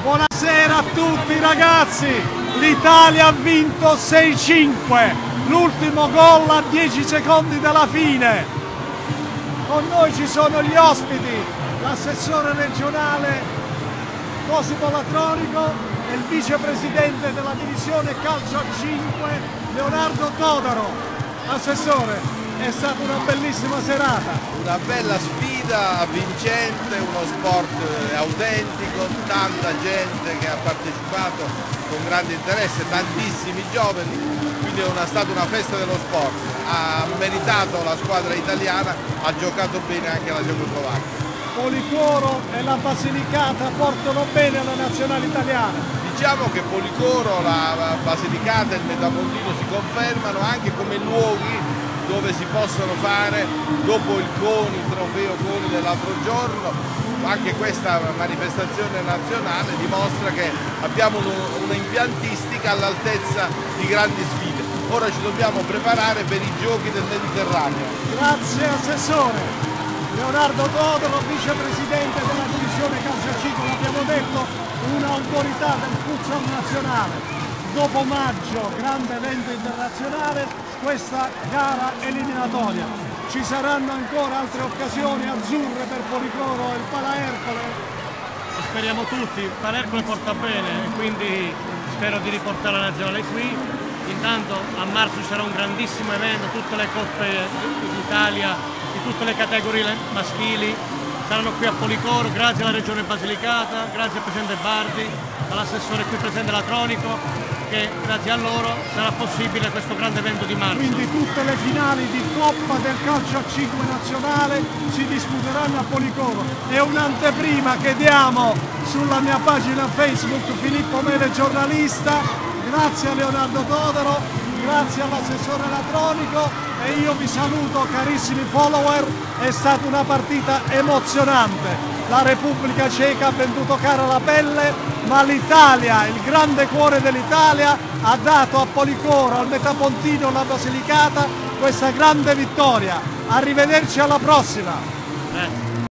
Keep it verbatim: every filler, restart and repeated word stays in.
Buonasera a tutti ragazzi, l'Italia ha vinto sei cinque, l'ultimo gol a dieci secondi dalla fine. Con noi ci sono gli ospiti, l'assessore regionale Cosimo Latronico e il vicepresidente della divisione calcio a cinque Leonardo Todaro. Assessore, è stata una bellissima serata. Una bella sfida vincente, uno sport autentico, tanta gente che ha partecipato con grande interesse, tantissimi giovani, quindi è una, stata una festa dello sport. Ha meritato la squadra italiana, ha giocato bene anche la Cecoslovacchia. Policoro e la Basilicata portano bene alla nazionale italiana. Diciamo che Policoro, la Basilicata e il Metapontino si confermano anche come luoghi dove si possono fare, dopo il CONI, il trofeo CONI dell'altro giorno, anche questa manifestazione nazionale dimostra che abbiamo un'impiantistica all'altezza di grandi sfide. Ora ci dobbiamo preparare per i giochi del Mediterraneo. Grazie Assessore. Leonardo Todaro, vicepresidente della divisione calcio a cinque, l'abbiamo detto, un'autorità del futsal nazionale. Dopo maggio, grande evento internazionale, questa gara eliminatoria. Ci saranno ancora altre occasioni azzurre per Policoro e il Palaercole? Speriamo tutti, il Palaercole porta bene e quindi spero di riportare la nazionale qui. Intanto a marzo ci sarà un grandissimo evento, tutte le coppe d'Italia di tutte le categorie maschili saranno qui a Policoro, grazie alla Regione Basilicata, grazie al Presidente Bardi, all'assessore qui presente Latronico, che grazie a loro sarà possibile questo grande evento di marzo. Quindi tutte le finali di Coppa del calcio a cinque nazionale si disputeranno a Policoro. È un'anteprima che diamo sulla mia pagina Facebook Filippo Mele giornalista. Grazie a Leonardo Todaro, grazie all'assessore Latronico e io vi saluto carissimi follower. È stata una partita emozionante. La Repubblica Ceca ha venduto cara la pelle, ma l'Italia, il grande cuore dell'Italia, ha dato a Policoro, al Metapontino, alla Basilicata questa grande vittoria. Arrivederci alla prossima! Eh.